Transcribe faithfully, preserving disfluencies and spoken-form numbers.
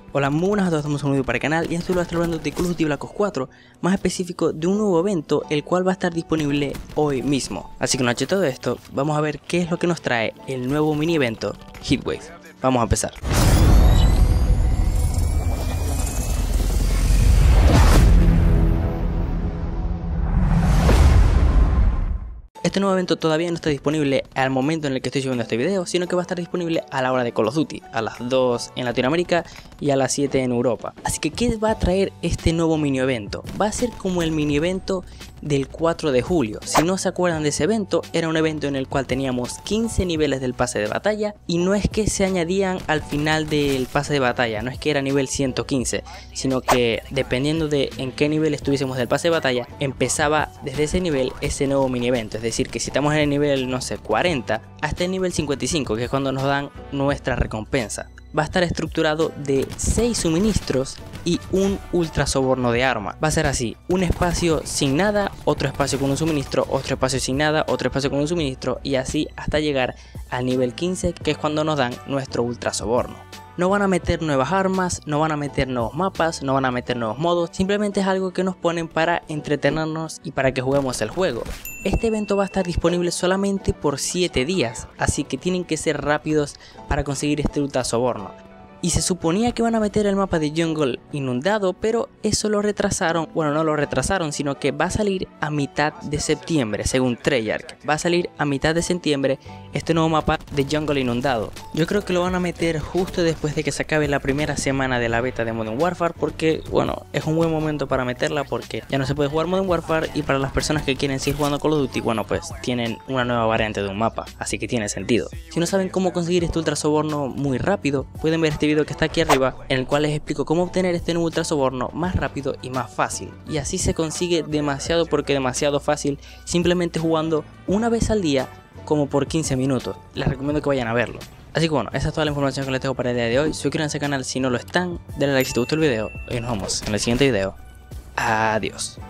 Hola, muy buenas a todos, estamos en un video para el canal y estoy voy a estar hablando de Call of Duty Black Ops cuatro, más específico de un nuevo evento el cual va a estar disponible hoy mismo. Así que una noche de todo esto, vamos a ver qué es lo que nos trae el nuevo mini evento Heatwave. Vamos a empezar. Este nuevo evento todavía no está disponible al momento en el que estoy subiendo este video, sino que va a estar disponible a la hora de Call of Duty, a las dos en Latinoamérica y a las siete en Europa. Así que, ¿qué va a traer este nuevo mini evento? Va a ser como el mini evento del cuatro de julio. Si no se acuerdan de ese evento, era un evento en el cual teníamos quince niveles del pase de batalla y no es que se añadían al final del pase de batalla, no es que era nivel ciento quince, sino que dependiendo de en qué nivel estuviésemos del pase de batalla, empezaba desde ese nivel ese nuevo mini evento. Es decir, que si estamos en el nivel, no sé, cuarenta, hasta el nivel cincuenta y cinco, que es cuando nos dan nuestra recompensa. Va a estar estructurado de seis suministros y un ultra soborno de arma. Va a ser así: un espacio sin nada, otro espacio con un suministro, otro espacio sin nada, otro espacio con un suministro, y así hasta llegar al nivel quince, que es cuando nos dan nuestro ultra soborno. No van a meter nuevas armas, no van a meter nuevos mapas, no van a meter nuevos modos, simplemente es algo que nos ponen para entretenernos y para que juguemos el juego. Este evento va a estar disponible solamente por siete días, así que tienen que ser rápidos para conseguir este ultra soborno. Y se suponía que van a meter el mapa de Jungle inundado, pero eso lo retrasaron. Bueno, no lo retrasaron, sino que va a salir a mitad de septiembre, según Treyarch. Va a salir a mitad de septiembre este nuevo mapa de Jungle inundado. Yo creo que lo van a meter justo después de que se acabe la primera semana de la beta de Modern Warfare, porque, bueno, es un buen momento para meterla porque ya no se puede jugar Modern Warfare, y para las personas que quieren seguir jugando Call of Duty, bueno, pues tienen una nueva variante de un mapa, así que tiene sentido. Si no saben cómo conseguir este ultra soborno muy rápido, pueden ver este video que está aquí arriba, en el cual les explico cómo obtener este nuevo ultra soborno más rápido y más fácil. Y así se consigue demasiado, porque demasiado fácil, simplemente jugando una vez al día, como por quince minutos. Les recomiendo que vayan a verlo. Así que bueno, esa es toda la información que les tengo para el día de hoy. Suscríbanse al canal si no lo están, denle like si te gustó el video y nos vemos en el siguiente video. Adiós.